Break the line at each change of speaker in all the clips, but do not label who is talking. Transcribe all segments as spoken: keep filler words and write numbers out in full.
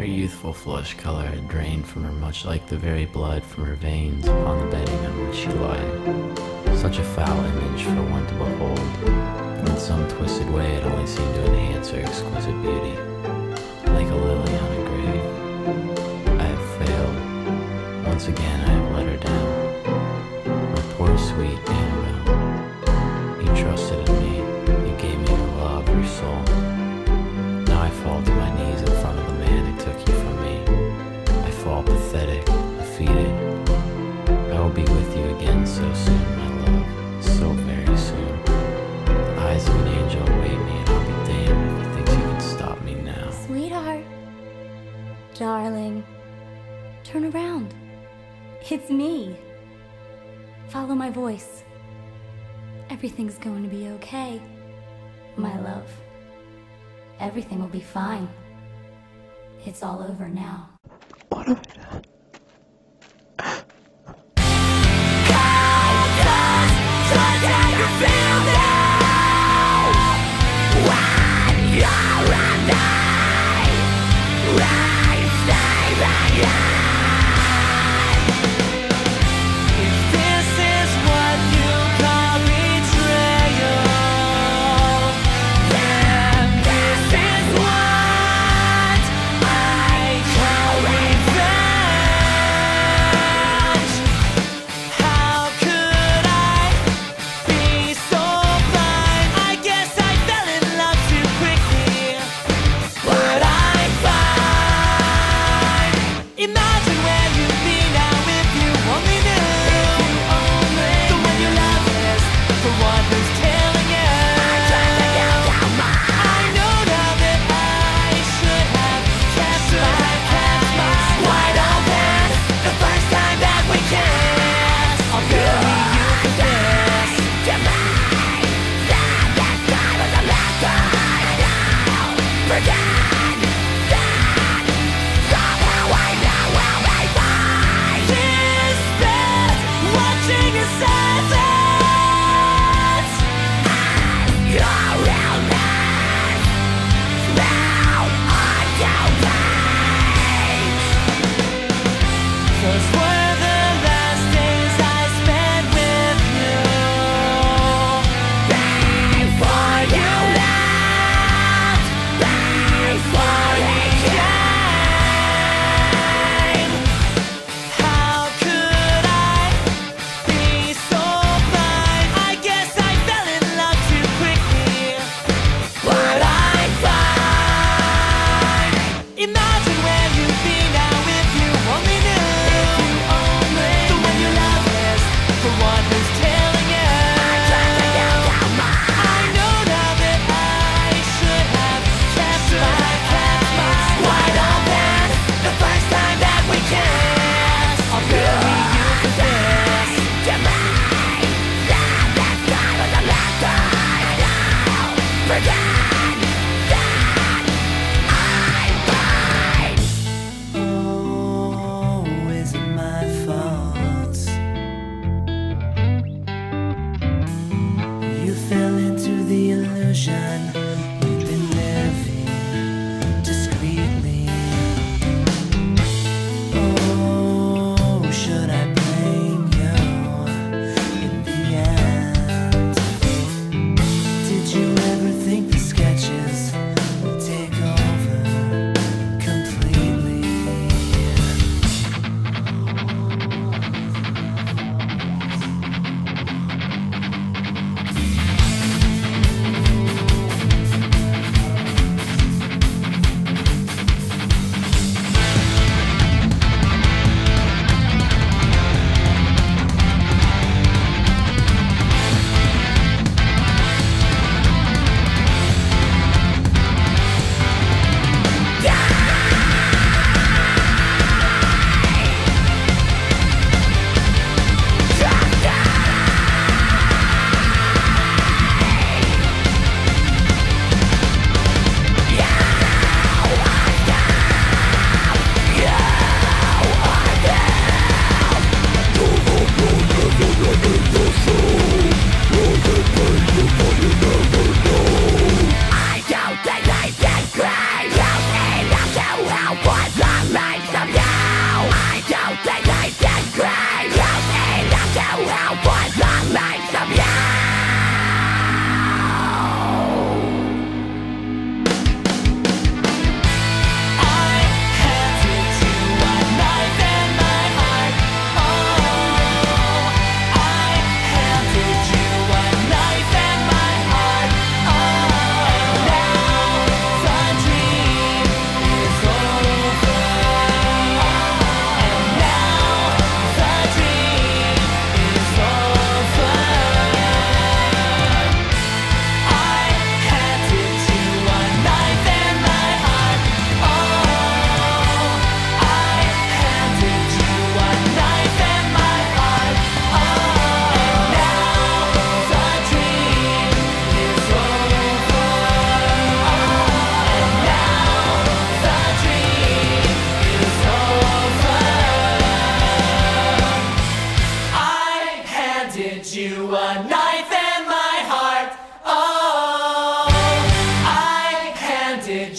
youthful flush color had drained from her, much like the very blood from her veins upon the bedding on which she lay. Such a foul image for one to behold, and in some twisted way it only seemed to enhance her exquisite beauty. Like a lily on a grave, I have failed. Once again I have let her down. My poor sweet Annabel. You trusted in me. You gave me your love, your soul. Now I fall to my knees in front of the man who took you from me. I fall pathetic, defeated. I will be with you again so soon, my love. So very soon. The eyes of an angel await me, and I'll be damned if he thinks he can stop me now.
Sweetheart. Darling. Turn around. It's me. Follow my voice. Everything's going to be okay, my love. Everything will be fine. It's all over now.
What have I done?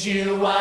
you